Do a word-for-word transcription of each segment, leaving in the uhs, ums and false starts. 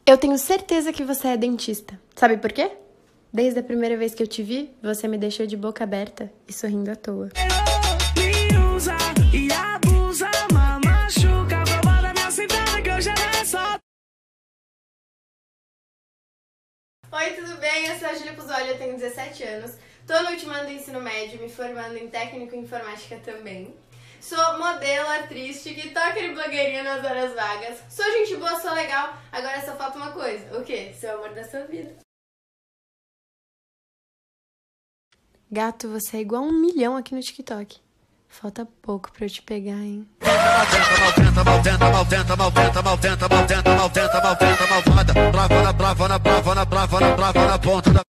Eu tenho certeza que você é dentista. Sabe por quê? Desde a primeira vez que eu te vi, você me deixou de boca aberta e sorrindo à toa. Me usa e abusa, machuca, bobada na cintura que eu já não só. Oi, tudo bem? Eu sou a Júlia Puzoli, eu tenho dezessete anos. Tô no último ano do ensino médio, me formando em técnico em informática também. Sou modelo, atriz, tiktoker e blogueirinha nas horas vagas. Sou gente boa, sou legal, agora só falta uma coisa. O quê? Ser o amor da sua vida. Gato, você é igual a um milhão aqui no TikTok. Falta pouco pra eu te pegar, hein? Maltenta, maltenta, maltenta, maltenta, maltenta, maltenta, maltenta, maltenta, malvada. Brava na, brava na, brava na, brava na, brava na ponta da...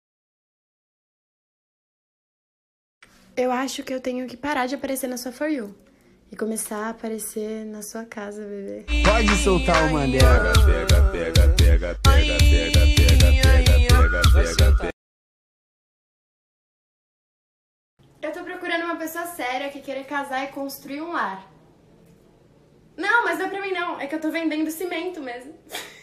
Eu acho que eu tenho que parar de aparecer na sua For You e começar a aparecer na sua casa, bebê. Pode soltar o Mandela. Pega, pega, pega, pega, pega, pega, pega, pega, pega, pega. Eu tô procurando uma pessoa séria que queira casar e construir um lar. Não, mas não é pra mim não, é que eu tô vendendo cimento mesmo.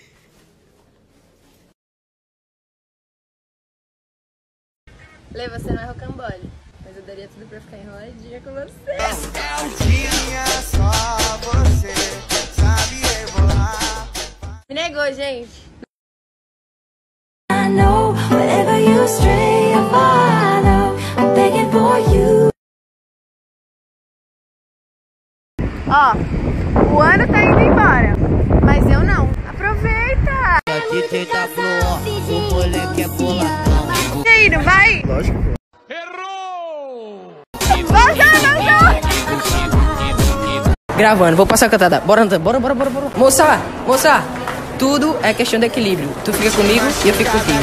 Lê, você não é rocambole, mas eu daria tudo pra ficar enroladinha com você. É um dia só você sabe rebolar. Me negou, gente. I know wherever you stray, I follow. I'm begging for you. Ó, o ano tá indo embora, mas eu não. Aproveita! Aqui tem tablô, o moleque é boladão. E aí, não vai? Lógico. Gravando, vou passar a cantada. Bora, bora, bora, bora, bora. Moça, moça, tudo é questão de equilíbrio. Tu fica comigo e eu fico contigo.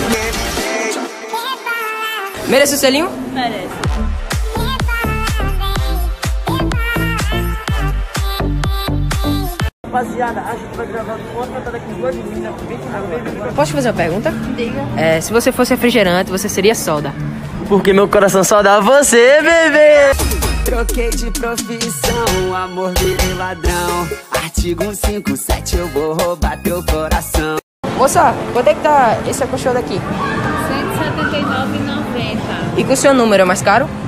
Merece o selinho? Merece. Rapaziada, a gente vai gravar uma cantada com duas meninas. Posso te fazer uma pergunta? Diga. É, se você fosse refrigerante, você seria soda. Porque meu coração só dá você, bebê. Troquei de profissão, amor virei ladrão. Artigo cento e cinquenta e sete, eu vou roubar teu coração. Moça, quanto é que tá esse acolchão daqui? cento e setenta e nove reais e noventa centavos. E com o seu número é mais caro?